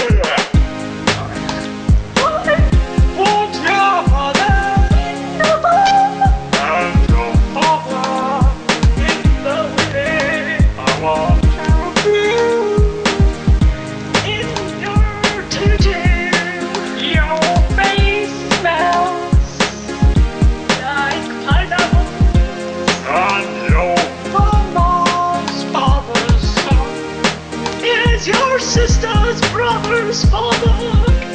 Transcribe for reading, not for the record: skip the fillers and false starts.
Won't your father and your father in the way I want to be in your tattoo? Your face smells like pineapple, and your mama's father's son is your sister's brother's father.